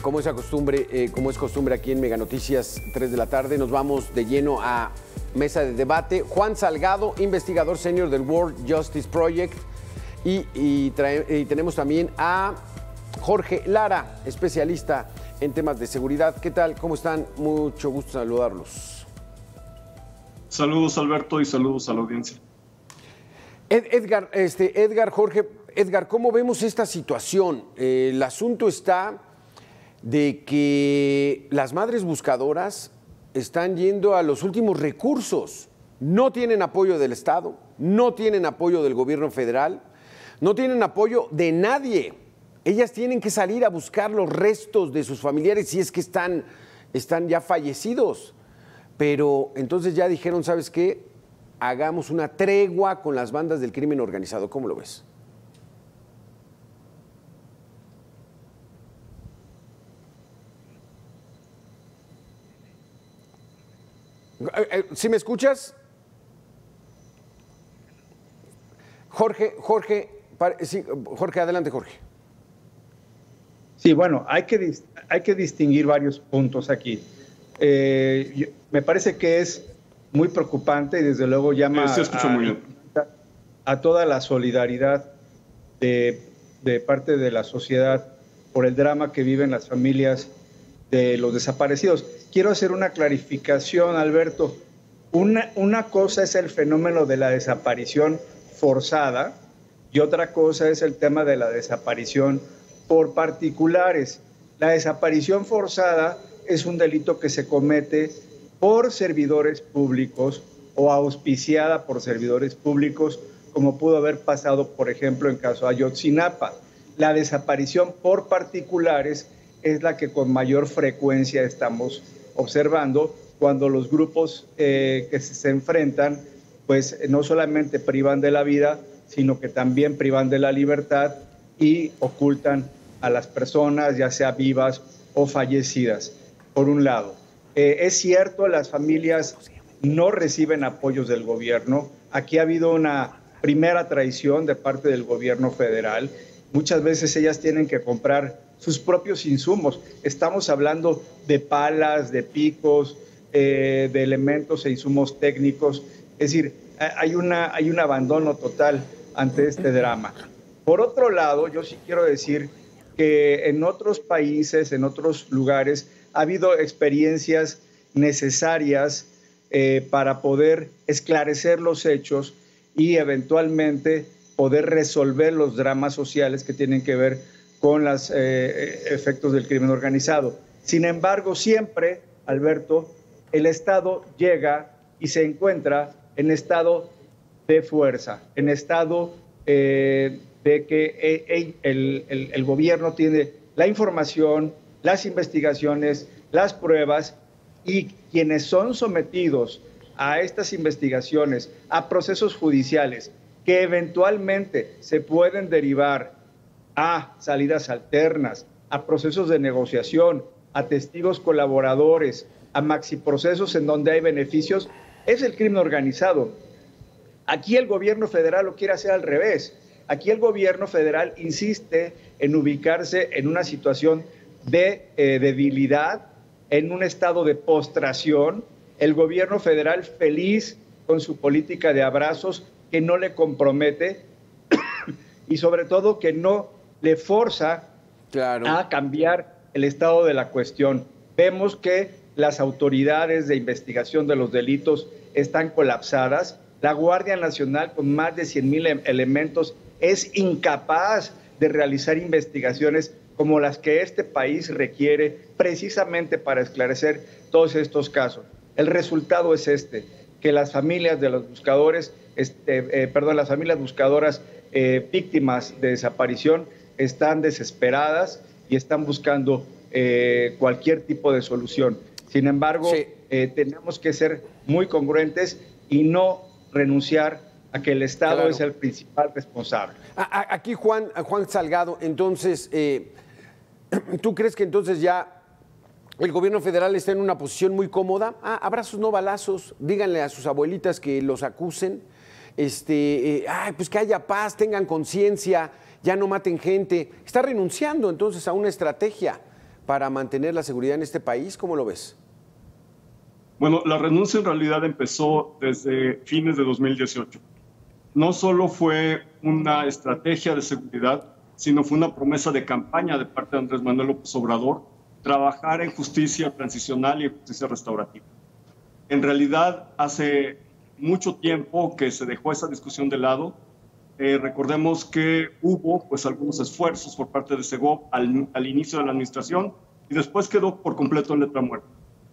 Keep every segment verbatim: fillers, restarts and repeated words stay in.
como es costumbre, eh, como es costumbre aquí en Mega Noticias, tres de la tarde, nos vamos de lleno a mesa de debate. Juan Salgado, investigador senior del World Justice Project. Y, y, trae, y tenemos también a Jorge Lara, especialista en temas de seguridad. ¿Qué tal? ¿Cómo están? Mucho gusto saludarlos. Saludos, Alberto, y saludos a la audiencia. Ed, Edgar, este, Edgar, Jorge, Edgar, ¿cómo vemos esta situación? Eh, el asunto está de que las madres buscadoras están yendo a los últimos recursos. No tienen apoyo del Estado, no tienen apoyo del gobierno federal, no tienen apoyo de nadie. Ellas tienen que salir a buscar los restos de sus familiares si es que están, están ya fallecidos. Pero entonces ya dijeron, ¿sabes qué? Hagamos una tregua con las bandas del crimen organizado. ¿Cómo lo ves? ¿Sí me escuchas? Jorge, Jorge, sí, Jorge, adelante, Jorge. Sí, bueno, hay que, hay que distinguir varios puntos aquí. Eh, yo, me parece que es muy preocupante y desde luego llama sí, escucho muy bien. a, a toda la solidaridad de, de parte de la sociedad por el drama que viven las familias de los desaparecidos. Quiero hacer una clarificación, Alberto. Una, una cosa es el fenómeno de la desaparición forzada y otra cosa es el tema de la desaparición por particulares. La desaparición forzada es un delito que se comete por servidores públicos o auspiciada por servidores públicos, como pudo haber pasado, por ejemplo, en caso de Ayotzinapa. La desaparición por particulares es la que con mayor frecuencia estamos observando cuando los grupos eh, que se enfrentan, pues no solamente privan de la vida, sino que también privan de la libertad y ocultan a las personas, ya sea vivas o fallecidas, por un lado. Eh, es cierto, las familias no reciben apoyos del gobierno. Aquí ha habido una primera traición de parte del gobierno federal. Muchas veces ellas tienen que comprar sus propios insumos. Estamos hablando de palas, de picos, eh, de elementos e insumos técnicos. Es decir, hay, una, hay un abandono total ante este drama. Por otro lado, yo sí quiero decir que en otros países, en otros lugares, ha habido experiencias necesarias eh, para poder esclarecer los hechos y eventualmente poder resolver los dramas sociales que tienen que ver con los eh, efectos del crimen organizado. Sin embargo, siempre, Alberto, el Estado llega y se encuentra en estado de fuerza, en estado eh, de que eh, el, el, el gobierno tiene la información, las investigaciones, las pruebas, y quienes son sometidos a estas investigaciones, a procesos judiciales que eventualmente se pueden derivar a salidas alternas, a procesos de negociación, a testigos colaboradores, a maxiprocesos en donde hay beneficios, es el crimen organizado. Aquí el gobierno federal lo quiere hacer al revés. Aquí el gobierno federal insiste en ubicarse en una situación de eh, debilidad, en un estado de postración. El gobierno federal feliz con su política de abrazos que no le compromete y sobre todo que no le forza claro. a cambiar el estado de la cuestión. Vemos que las autoridades de investigación de los delitos están colapsadas. La Guardia Nacional, con más de cien mil elementos, es incapaz de realizar investigaciones como las que este país requiere precisamente para esclarecer todos estos casos. El resultado es este, que las familias de los buscadores, este, eh, perdón, las familias buscadoras eh, víctimas de desaparición están desesperadas y están buscando eh, cualquier tipo de solución. Sin embargo, sí. eh, tenemos que ser muy congruentes y no renunciar a que el Estado claro. es el principal responsable. Aquí, Juan, Juan Salgado, entonces, eh, ¿tú crees que entonces ya el gobierno federal está en una posición muy cómoda? Ah, abrazos, no balazos, díganle a sus abuelitas que los acusen, este, eh, ay, pues que haya paz, tengan conciencia, ya no maten gente. Está renunciando entonces a una estrategia para mantener la seguridad en este país? ¿Cómo lo ves? Bueno, la renuncia en realidad empezó desde fines de dos mil dieciocho. No solo fue una estrategia de seguridad, sino fue una promesa de campaña de parte de Andrés Manuel López Obrador, trabajar en justicia transicional y en justicia restaurativa. En realidad, hace mucho tiempo que se dejó esa discusión de lado. Eh, recordemos que hubo pues, algunos esfuerzos por parte de Segov al, al inicio de la administración y después quedó por completo en letra muerta.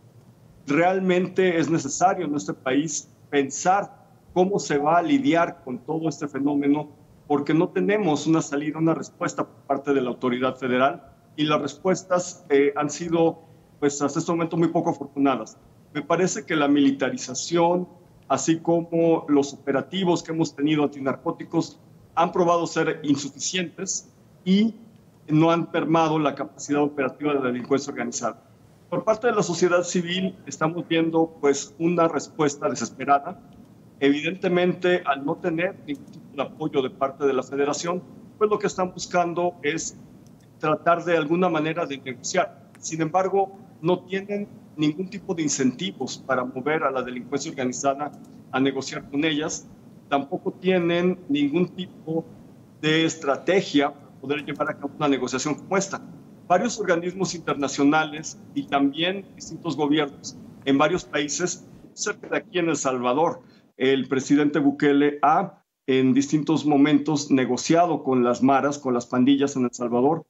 Realmente es necesario en este país pensar cómo se va a lidiar con todo este fenómeno, porque no tenemos una salida, una respuesta por parte de la autoridad federal, y las respuestas eh, han sido, pues hasta este momento, muy poco afortunadas. Me parece que la militarización, así como los operativos que hemos tenido antinarcóticos, han probado ser insuficientes y no han permado la capacidad operativa de la delincuencia organizada. Por parte de la sociedad civil estamos viendo pues, una respuesta desesperada. Evidentemente, al no tener ningún tipo de apoyo de parte de la federación, pues lo que están buscando es tratar de alguna manera de negociar. Sin embargo, no tienen ningún tipo de incentivos para mover a la delincuencia organizada a negociar con ellas. Tampoco tienen ningún tipo de estrategia para poder llevar a cabo una negociación como esta. Varios organismos internacionales y también distintos gobiernos en varios países, cerca de aquí en El Salvador, el presidente Bukele ha en distintos momentos negociado con las maras, con las pandillas en El Salvador,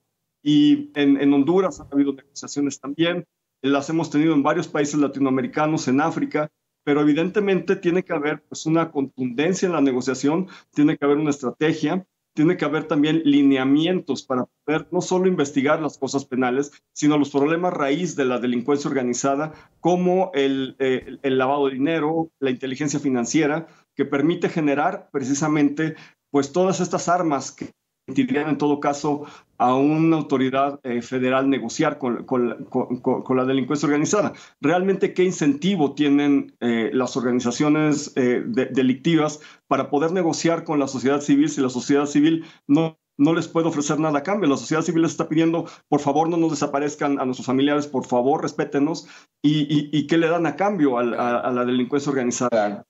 y en, en Honduras ha habido negociaciones también, las hemos tenido en varios países latinoamericanos, en África, pero evidentemente tiene que haber pues, una contundencia en la negociación, tiene que haber una estrategia, tiene que haber también lineamientos para poder no solo investigar las cosas penales, sino los problemas raíz de la delincuencia organizada, como el, eh, el lavado de dinero, la inteligencia financiera, que permite generar precisamente pues, todas estas armas que permitirían en todo caso a una autoridad eh, federal negociar con, con, con, con la delincuencia organizada. ¿Realmente qué incentivo tienen eh, las organizaciones eh, de, delictivas para poder negociar con la sociedad civil si la sociedad civil no, no les puede ofrecer nada a cambio? La sociedad civil les está pidiendo, por favor, no nos desaparezcan a nuestros familiares, por favor, respétenos. ¿Y, y, y qué le dan a cambio a, a, a la delincuencia organizada?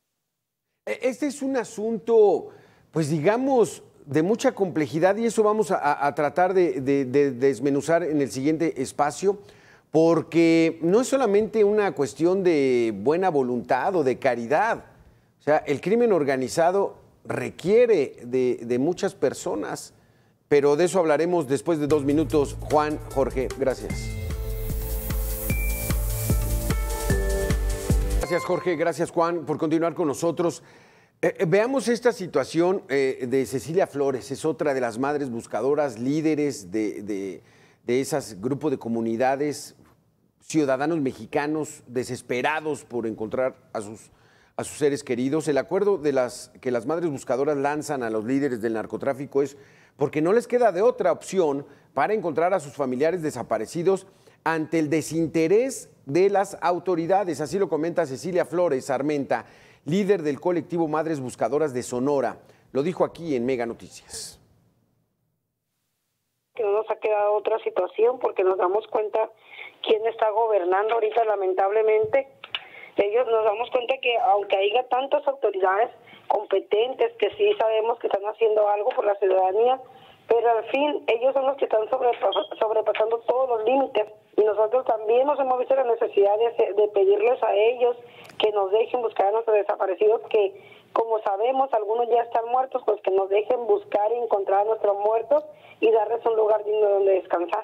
Este es un asunto, pues digamos, de mucha complejidad, y eso vamos a, a tratar de, de, de desmenuzar en el siguiente espacio, porque no es solamente una cuestión de buena voluntad o de caridad. O sea, el crimen organizado requiere de, de muchas personas, pero de eso hablaremos después de dos minutos. Juan, Jorge, gracias. Gracias, Jorge, gracias, Juan, por continuar con nosotros. Eh, veamos esta situación eh, de Cecilia Flores, es otra de las madres buscadoras, líderes de, de, de ese grupo de comunidades, ciudadanos mexicanos desesperados por encontrar a sus, a sus seres queridos. El acuerdo de las, que las madres buscadoras lanzan a los líderes del narcotráfico es porque no les queda de otra opción para encontrar a sus familiares desaparecidos ante el desinterés de las autoridades. Así lo comenta Cecilia Flores Armenta, líder del colectivo Madres Buscadoras de Sonora. Lo dijo aquí en Mega Noticias. Que no nos ha quedado otra situación porque nos damos cuenta quién está gobernando ahorita, lamentablemente. Ellos nos damos cuenta que aunque haya tantas autoridades competentes que sí sabemos que están haciendo algo por la ciudadanía, pero al fin ellos son los que están sobrepasando todos los límites, y nosotros también nos hemos visto la necesidad de, de pedirles a ellos que nos dejen buscar a nuestros desaparecidos, que como sabemos algunos ya están muertos, pues que nos dejen buscar y encontrar a nuestros muertos y darles un lugar digno donde descansar.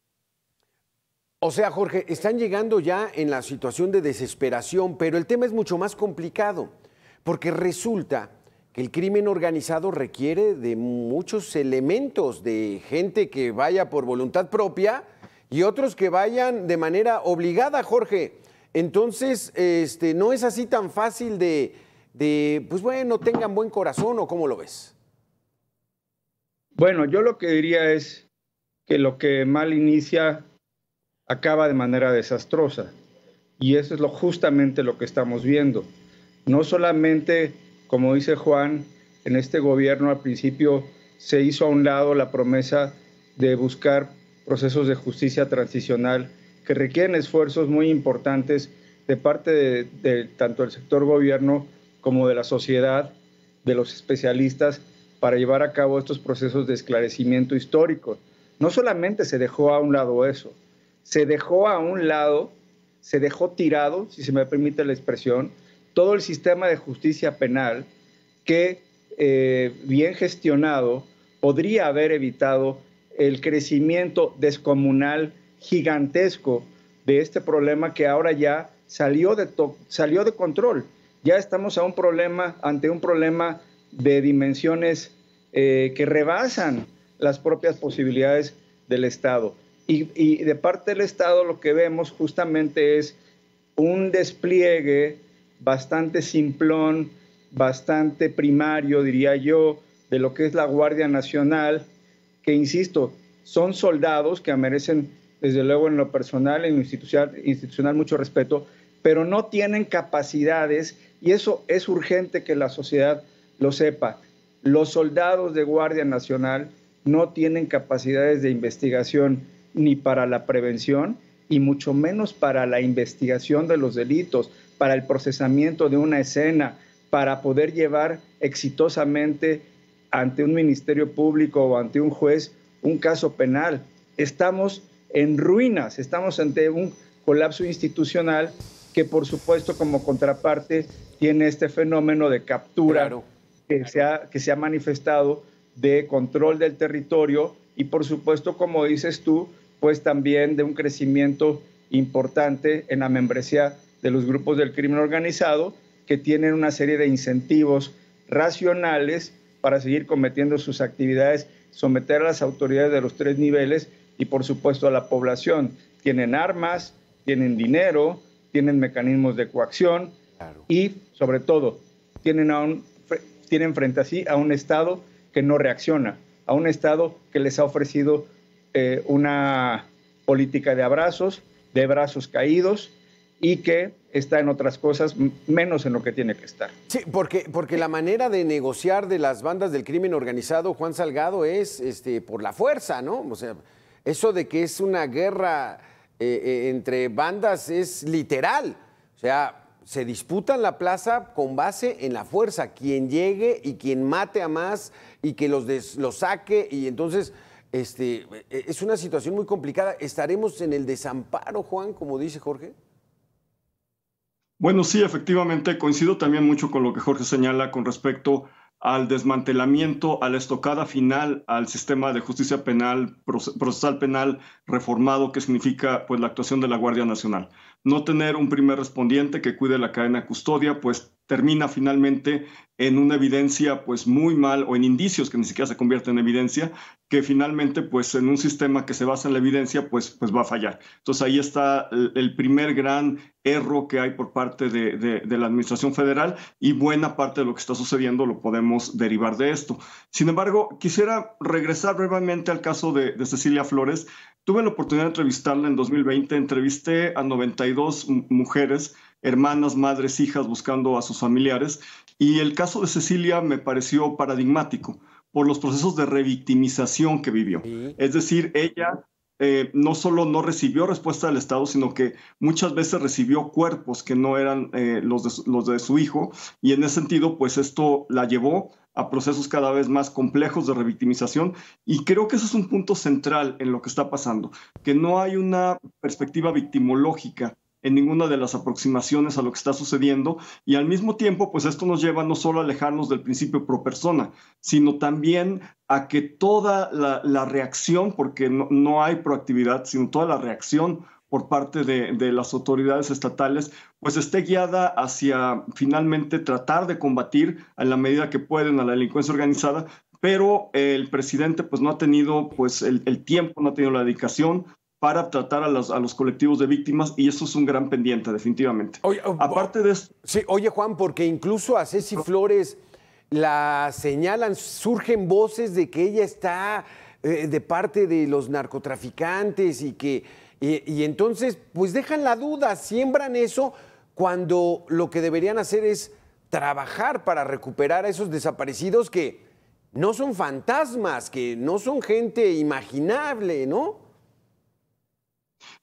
O sea, Jorge, están llegando ya en la situación de desesperación, pero el tema es mucho más complicado, porque resulta que el crimen organizado requiere de muchos elementos, de gente que vaya por voluntad propia y otros que vayan de manera obligada, Jorge. Entonces, este, no es así tan fácil de, de, pues bueno, tengan buen corazón, ¿o cómo lo ves? Bueno, yo lo que diría es que lo que mal inicia acaba de manera desastrosa, y eso es lo, justamente lo que estamos viendo. No solamente, como dice Juan, en este gobierno al principio se hizo a un lado la promesa de buscar procesos de justicia transicional que requieren esfuerzos muy importantes de parte de, de tanto del sector gobierno como de la sociedad, de los especialistas, para llevar a cabo estos procesos de esclarecimiento histórico. No solamente se dejó a un lado eso, se dejó a un lado, se dejó tirado, si se me permite la expresión, todo el sistema de justicia penal que, eh, bien gestionado, podría haber evitado el crecimiento descomunal gigantesco de este problema que ahora ya salió de, salió de control. Ya estamos a un problema, ante un problema de dimensiones eh, que rebasan las propias posibilidades del Estado. Y, y de parte del Estado lo que vemos justamente es un despliegue bastante simplón, bastante primario, diría yo, de lo que es la Guardia Nacional, que, insisto, son soldados que merecen, desde luego, en lo personal, en lo institucional, institucional mucho respeto, pero no tienen capacidades, y eso es urgente que la sociedad lo sepa. Los soldados de Guardia Nacional no tienen capacidades de investigación ni para la prevención y mucho menos para la investigación de los delitos, para el procesamiento de una escena, para poder llevar exitosamente ante un ministerio público o ante un juez un caso penal. Estamos en ruinas, estamos ante un colapso institucional que, por supuesto, como contraparte, tiene este fenómeno de captura claro, que, claro. Se ha, que se ha manifestado, de control del territorio y, por supuesto, como dices tú, pues también de un crecimiento importante en la membresía de los grupos del crimen organizado, que tienen una serie de incentivos racionales para seguir cometiendo sus actividades, someter a las autoridades de los tres niveles y, por supuesto, a la población. Tienen armas, tienen dinero, tienen mecanismos de coacción claro. y, sobre todo, tienen, a un, tienen frente a sí a un Estado que no reacciona, a un Estado que les ha ofrecido eh, una política de abrazos, de brazos caídos, y que está en otras cosas, menos en lo que tiene que estar. Sí, porque, porque la manera de negociar de las bandas del crimen organizado, Juan Salgado, es este, por la fuerza, ¿no? O sea, eso de que es una guerra eh, eh, entre bandas es literal. O sea, se disputan la plaza con base en la fuerza. Quien llegue y quien mate a más y que los, des, los saque. Y entonces este, es una situación muy complicada. ¿Estaremos en el desamparo, Juan, como dice Jorge? Bueno, sí, efectivamente, coincido también mucho con lo que Jorge señala con respecto al desmantelamiento, a la estocada final al sistema de justicia penal, procesal penal reformado, que significa pues la actuación de la Guardia Nacional. No tener un primer respondiente que cuide la cadena de custodia, pues termina finalmente en una evidencia pues muy mal, o en indicios que ni siquiera se convierten en evidencia, que finalmente pues en un sistema que se basa en la evidencia pues, pues va a fallar. Entonces ahí está el, el primer gran error que hay por parte de, de, de la Administración Federal, y buena parte de lo que está sucediendo lo podemos derivar de esto. Sin embargo, quisiera regresar brevemente al caso de, de Cecilia Flores. Tuve la oportunidad de entrevistarla en dos mil veinte, entrevisté a noventa y dos mujeres, hermanas, madres, hijas, buscando a sus familiares, y el caso de Cecilia me pareció paradigmático por los procesos de revictimización que vivió. Sí. Es decir, ella eh, no solo no recibió respuesta del Estado, sino que muchas veces recibió cuerpos que no eran eh, los, de, los de su hijo, y en ese sentido, pues esto la llevó a procesos cada vez más complejos de revictimización, y creo que ese es un punto central en lo que está pasando, que no hay una perspectiva victimológica en ninguna de las aproximaciones a lo que está sucediendo, y al mismo tiempo, pues esto nos lleva no solo a alejarnos del principio pro persona, sino también a que toda la, la reacción, porque no, no hay proactividad, sino toda la reacción por parte de, de las autoridades estatales, pues esté guiada hacia finalmente tratar de combatir en la medida que pueden a la delincuencia organizada, pero el presidente pues no ha tenido pues el, el tiempo, no ha tenido la dedicación para tratar a los, a los colectivos de víctimas, y eso es un gran pendiente, definitivamente. Oye, Aparte de esto... Sí, oye, Juan, porque incluso a Ceci Flores la señalan, surgen voces de que ella está eh, de parte de los narcotraficantes y que... Y, y entonces, pues dejan la duda, siembran eso, cuando lo que deberían hacer es trabajar para recuperar a esos desaparecidos que no son fantasmas, que no son gente imaginable, ¿no?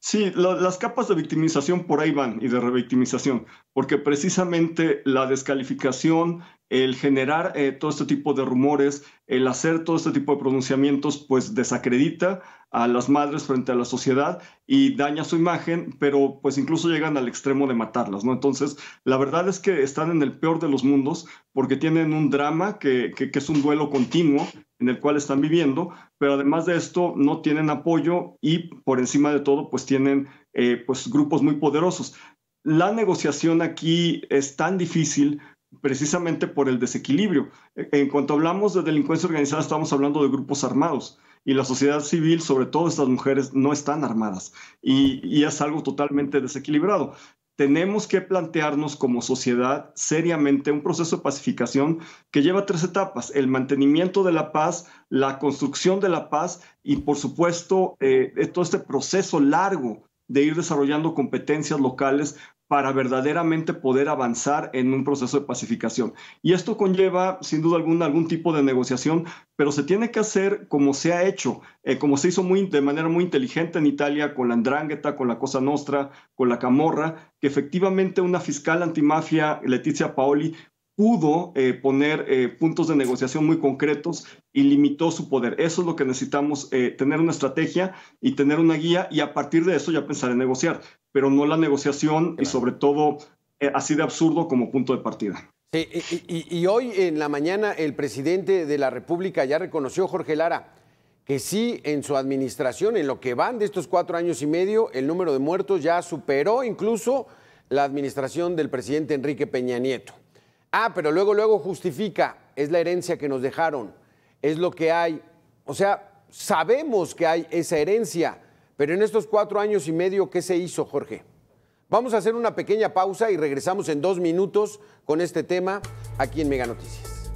Sí, lo, las capas de victimización por ahí van y de revictimización, porque precisamente la descalificación, el generar eh, todo este tipo de rumores, el hacer todo este tipo de pronunciamientos, pues desacredita a las madres frente a la sociedad y daña su imagen, pero pues incluso llegan al extremo de matarlas, ¿no? Entonces, la verdad es que están en el peor de los mundos porque tienen un drama que, que, que es un duelo continuo en el cual están viviendo, pero además de esto no tienen apoyo y por encima de todo pues tienen eh, pues grupos muy poderosos. La negociación aquí es tan difícil precisamente por el desequilibrio. En cuanto hablamos de delincuencia organizada estamos hablando de grupos armados y la sociedad civil, sobre todo estas mujeres, no están armadas y, y es algo totalmente desequilibrado. Tenemos que plantearnos como sociedad seriamente un proceso de pacificación que lleva tres etapas: el mantenimiento de la paz, la construcción de la paz y, por supuesto, eh, todo este proceso largo de ir desarrollando competencias locales para verdaderamente poder avanzar en un proceso de pacificación. Y esto conlleva, sin duda alguna, algún tipo de negociación, pero se tiene que hacer como se ha hecho, eh, como se hizo muy, de manera muy inteligente en Italia con la 'Ndrangheta, con la Cosa Nostra, con la Camorra, que efectivamente una fiscal antimafia, Letizia Paoli, pudo eh, poner eh, puntos de negociación muy concretos y limitó su poder. Eso es lo que necesitamos, eh, tener una estrategia y tener una guía y a partir de eso ya pensar en negociar, pero no la negociación. Claro. Y sobre todo eh, así de absurdo como punto de partida. Sí, y, y, y hoy en la mañana el presidente de la República ya reconoció, Jorge Lara, que sí en su administración, en lo que van de estos cuatro años y medio, el número de muertos ya superó incluso la administración del presidente Enrique Peña Nieto. Ah, pero luego, luego justifica, es la herencia que nos dejaron, es lo que hay. O sea, sabemos que hay esa herencia, pero en estos cuatro años y medio, ¿qué se hizo, Jorge? Vamos a hacer una pequeña pausa y regresamos en dos minutos con este tema aquí en Mega Noticias.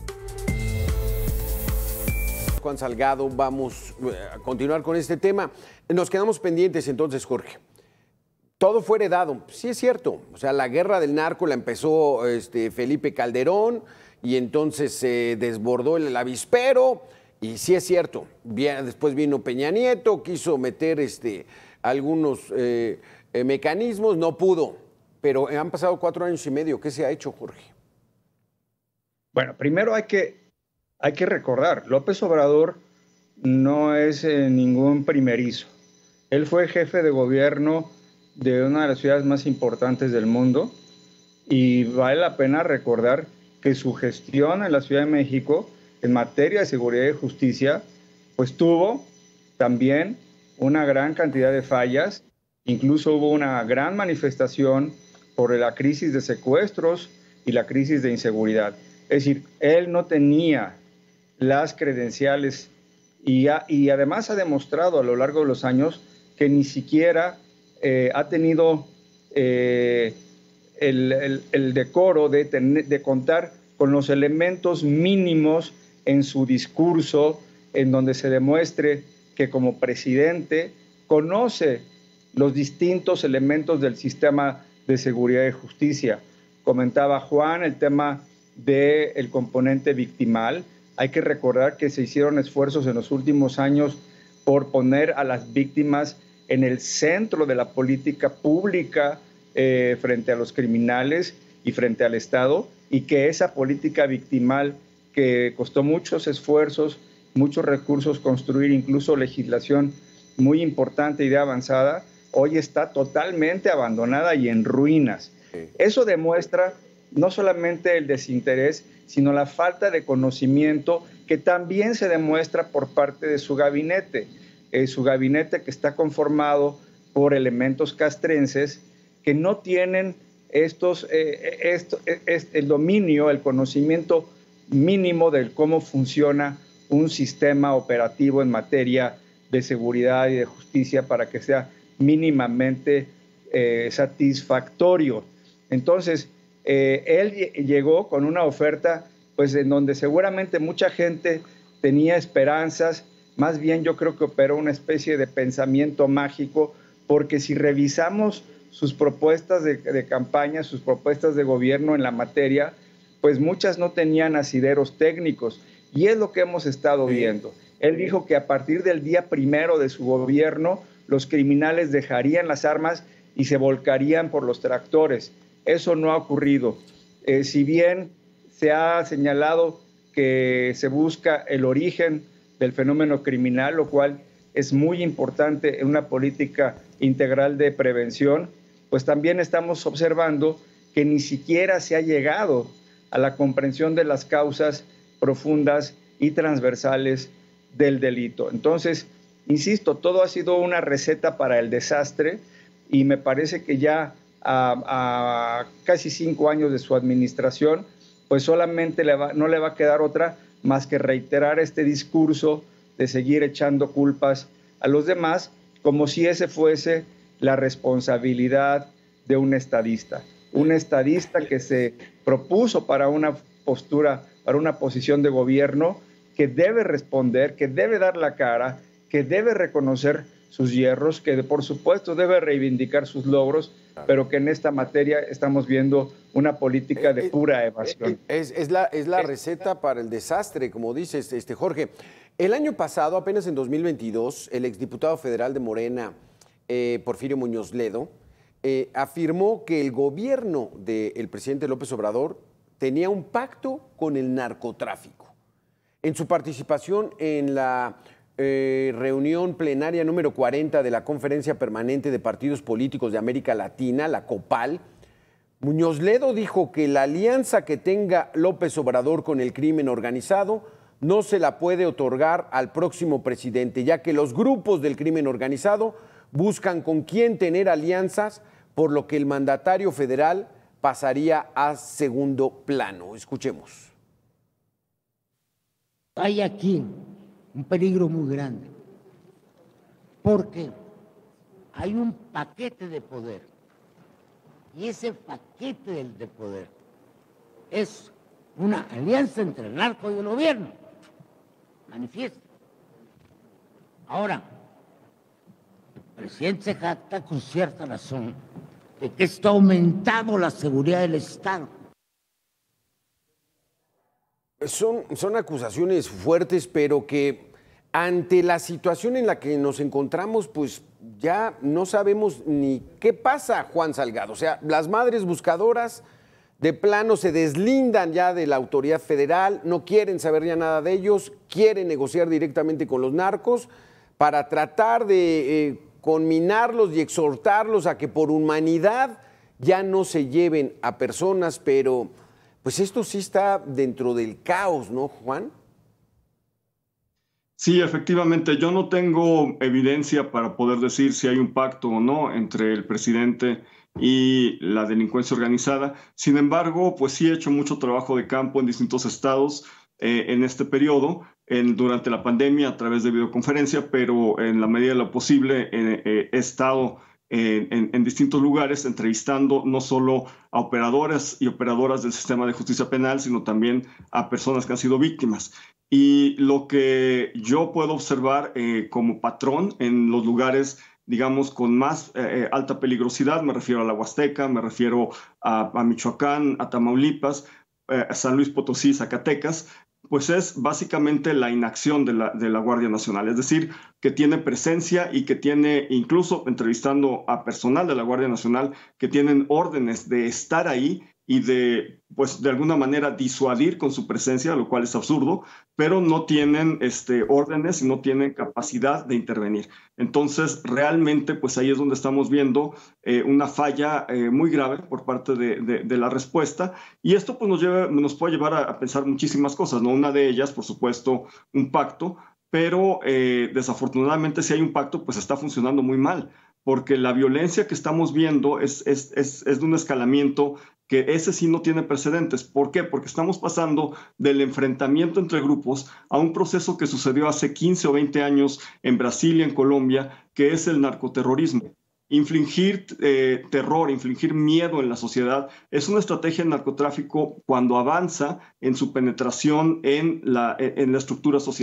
Juan Salgado, vamos a continuar con este tema. Nos quedamos pendientes entonces, Jorge. Todo fue heredado, sí es cierto, o sea, la guerra del narco la empezó este, Felipe Calderón y entonces se eh, desbordó el, el avispero y sí es cierto, bien, después vino Peña Nieto, quiso meter este, algunos eh, eh, mecanismos, no pudo, pero han pasado cuatro años y medio, ¿qué se ha hecho, Jorge? Bueno, primero hay que, hay que recordar, López Obrador no es eh, ningún primerizo, él fue jefe de gobierno de una de las ciudades más importantes del mundo y vale la pena recordar que su gestión en la Ciudad de México en materia de seguridad y justicia pues tuvo también una gran cantidad de fallas, incluso hubo una gran manifestación por la crisis de secuestros y la crisis de inseguridad. Es decir, él no tenía las credenciales y, ha, y además ha demostrado a lo largo de los años que ni siquiera Eh, ha tenido eh, el, el, el decoro de, tener, de contar con los elementos mínimos en su discurso, en donde se demuestre que como presidente conoce los distintos elementos del sistema de seguridad y justicia. Comentaba Juan el tema del componente victimal. Hay que recordar que se hicieron esfuerzos en los últimos años por poner a las víctimas en el centro de la política pública eh, frente a los criminales y frente al Estado, y que esa política victimal que costó muchos esfuerzos, muchos recursos construir, incluso legislación muy importante y de avanzada, hoy está totalmente abandonada y en ruinas. Sí. Eso demuestra no solamente el desinterés, sino la falta de conocimiento que también se demuestra por parte de su gabinete. Eh, su gabinete que está conformado por elementos castrenses que no tienen estos, eh, esto, es, el dominio, el conocimiento mínimo de cómo funciona un sistema operativo en materia de seguridad y de justicia para que sea mínimamente eh, satisfactorio. Entonces, eh, él llegó con una oferta pues, en donde seguramente mucha gente tenía esperanzas. Más bien yo creo que operó una especie de pensamiento mágico, porque si revisamos sus propuestas de, de campaña, sus propuestas de gobierno en la materia, pues muchas no tenían asideros técnicos, y es lo que hemos estado viendo. Él dijo que a partir del día primero de su gobierno los criminales dejarían las armas y se volcarían por los tractores. Eso no ha ocurrido. Eh, si bien se ha señalado que se busca el origen del fenómeno criminal, lo cual es muy importante en una política integral de prevención, pues también estamos observando que ni siquiera se ha llegado a la comprensión de las causas profundas y transversales del delito. Entonces, insisto, todo ha sido una receta para el desastre y me parece que ya a, a casi cinco años de su administración, pues solamente le va, no le va a quedar otra más que reiterar este discurso de seguir echando culpas a los demás, como si ese fuese la responsabilidad de un estadista. Un estadista que se propuso para una postura, para una posición de gobierno, que debe responder, que debe dar la cara, que debe reconocer sus hierros, que por supuesto debe reivindicar sus logros, pero que en esta materia estamos viendo una política de pura evasión. Es, es, la, es la receta para el desastre, como dices, este, Jorge. El año pasado, apenas en dos mil veintidós, el exdiputado federal de Morena, eh, Porfirio Muñoz Ledo, eh, afirmó que el gobierno del presidente López Obrador tenía un pacto con el narcotráfico. En su participación en la eh, reunión plenaria número cuarenta de la Conferencia Permanente de Partidos Políticos de América Latina, la COPAL, Muñoz Ledo dijo que la alianza que tenga López Obrador con el crimen organizado no se la puede otorgar al próximo presidente, ya que los grupos del crimen organizado buscan con quién tener alianzas, por lo que el mandatario federal pasaría a segundo plano. Escuchemos. Hay aquí un peligro muy grande, porque hay un paquete de poder, y ese paquete de poder es una alianza entre el narco y el gobierno, manifiesta. Ahora, el presidente se jacta con cierta razón de que esto ha aumentado la seguridad del Estado. Son, son acusaciones fuertes, pero que ante la situación en la que nos encontramos, pues ya no sabemos ni qué pasa, Juan Salgado. O sea, las madres buscadoras de plano se deslindan ya de la autoridad federal, no quieren saber ya nada de ellos, quieren negociar directamente con los narcos para tratar de eh, conminarlos y exhortarlos a que por humanidad ya no se lleven a personas, pero pues esto sí está dentro del caos, ¿no, Juan? Sí, efectivamente, yo no tengo evidencia para poder decir si hay un pacto o no entre el presidente y la delincuencia organizada. Sin embargo, pues sí he hecho mucho trabajo de campo en distintos estados eh, en este periodo, en, durante la pandemia a través de videoconferencia, pero en la medida de lo posible eh, eh, he estado En, en, en distintos lugares, entrevistando no solo a operadores y operadoras del sistema de justicia penal, sino también a personas que han sido víctimas. Y lo que yo puedo observar eh, como patrón en los lugares, digamos, con más eh, alta peligrosidad, me refiero a la Huasteca, me refiero a, a Michoacán, a Tamaulipas, eh, a San Luis Potosí, Zacatecas, pues es básicamente la inacción de la, de la Guardia Nacional, es decir, que tiene presencia y que tiene, incluso entrevistando a personal de la Guardia Nacional, que tienen órdenes de estar ahí y de, pues, de alguna manera disuadir con su presencia, lo cual es absurdo, pero no tienen este, órdenes y no tienen capacidad de intervenir. Entonces, realmente, pues ahí es donde estamos viendo eh, una falla eh, muy grave por parte de, de, de la respuesta, y esto pues, nos, lleva, nos puede llevar a, a pensar muchísimas cosas, ¿no? Una de ellas, por supuesto, un pacto, pero eh, desafortunadamente si hay un pacto, pues está funcionando muy mal, porque la violencia que estamos viendo es, es, es, es de un escalamiento que ese sí no tiene precedentes. ¿Por qué? Porque estamos pasando del enfrentamiento entre grupos a un proceso que sucedió hace quince o veinte años en Brasil y en Colombia, que es el narcoterrorismo. Infligir eh, terror, infligir miedo en la sociedad es una estrategia del narcotráfico cuando avanza en su penetración en la, en la estructura social.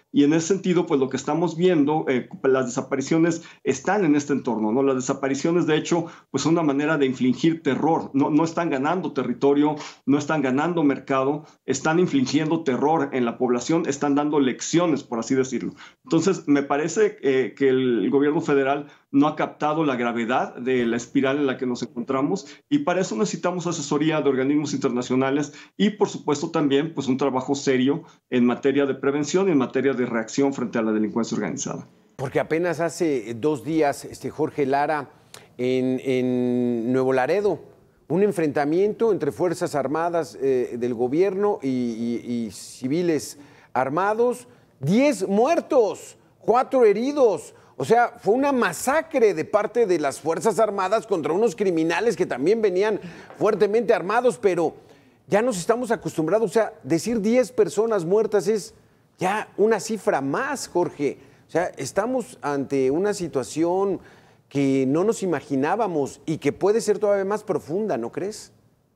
Y en ese sentido, pues lo que estamos viendo, eh, las desapariciones están en este entorno, ¿no? Las desapariciones, de hecho, pues son una manera de infligir terror. No, no están ganando territorio, no están ganando mercado, están infligiendo terror en la población, están dando lecciones, por así decirlo. Entonces, me parece eh, que el gobierno federal no ha captado la gravedad de la espiral en la que nos encontramos, y para eso necesitamos asesoría de organismos internacionales y, por supuesto, también pues, un trabajo serio en materia de prevención y en materia de reacción frente a la delincuencia organizada. Porque apenas hace dos días, este, Jorge Lara, en, en Nuevo Laredo, un enfrentamiento entre Fuerzas Armadas eh, del gobierno y, y, y civiles armados, diez muertos, cuatro heridos. O sea, fue una masacre de parte de las Fuerzas Armadas contra unos criminales que también venían fuertemente armados, pero ya nos estamos acostumbrados. O sea, decir diez personas muertas es ya una cifra más, Jorge. O sea, estamos ante una situación que no nos imaginábamos y que puede ser todavía más profunda, ¿no crees?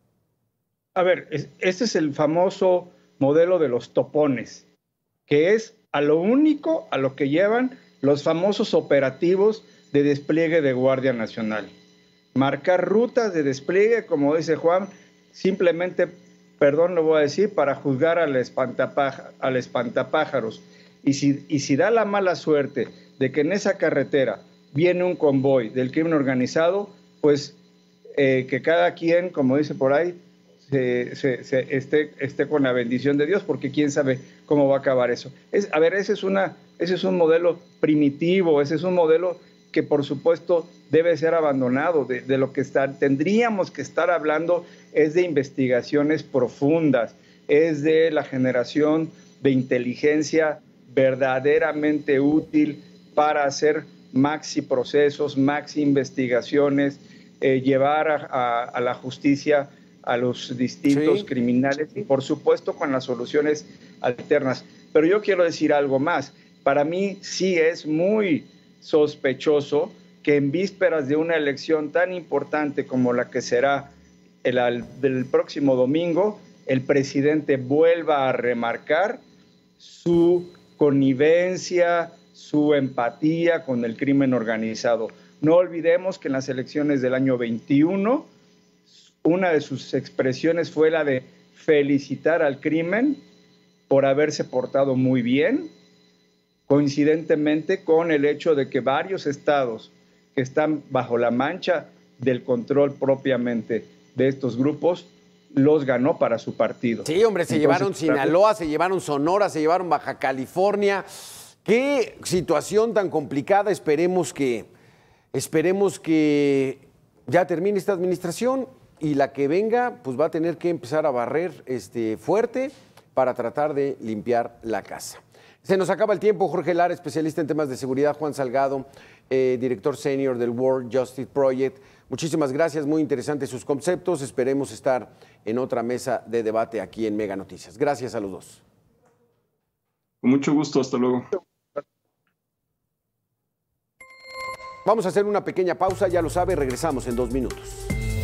A ver, este es el famoso modelo de los topones, que es a lo único a lo que llevan los famosos operativos de despliegue de Guardia Nacional. Marcar rutas de despliegue, como dice Juan, simplemente, perdón lo voy a decir, para juzgar al, espantapáj- al espantapájaros. Y si, y si da la mala suerte de que en esa carretera viene un convoy del crimen organizado, pues eh, que cada quien, como dice por ahí, se, se, se esté, esté con la bendición de Dios, porque quién sabe cómo va a acabar eso. Es, a ver, ese es una... Ese es un modelo primitivo, ese es un modelo que por supuesto debe ser abandonado. De, de lo que está, tendríamos que estar hablando es de investigaciones profundas, es de la generación de inteligencia verdaderamente útil para hacer maxi procesos, maxi investigaciones, eh, llevar a, a, a la justicia a los distintos sí. criminales y por supuesto con las soluciones alternas. Pero yo quiero decir algo más. Para mí sí es muy sospechoso que en vísperas de una elección tan importante como la que será el, el del próximo domingo, el presidente vuelva a remarcar su connivencia, su empatía con el crimen organizado. No olvidemos que en las elecciones del año veintiuno, una de sus expresiones fue la de felicitar al crimen por haberse portado muy bien, coincidentemente con el hecho de que varios estados que están bajo la mancha del control propiamente de estos grupos, los ganó para su partido. Sí, hombre, se Entonces, llevaron Sinaloa, se llevaron Sonora, se llevaron Baja California. Qué situación tan complicada. Esperemos que, esperemos que ya termine esta administración y la que venga, pues va a tener que empezar a barrer este, fuerte para tratar de limpiar la casa. Se nos acaba el tiempo. Jorge Lara, especialista en temas de seguridad. Juan Salgado, eh, director senior del World Justice Project. Muchísimas gracias, muy interesantes sus conceptos. Esperemos estar en otra mesa de debate aquí en Mega Noticias. Gracias a los dos. Con mucho gusto, hasta luego. Vamos a hacer una pequeña pausa, ya lo sabe, regresamos en dos minutos.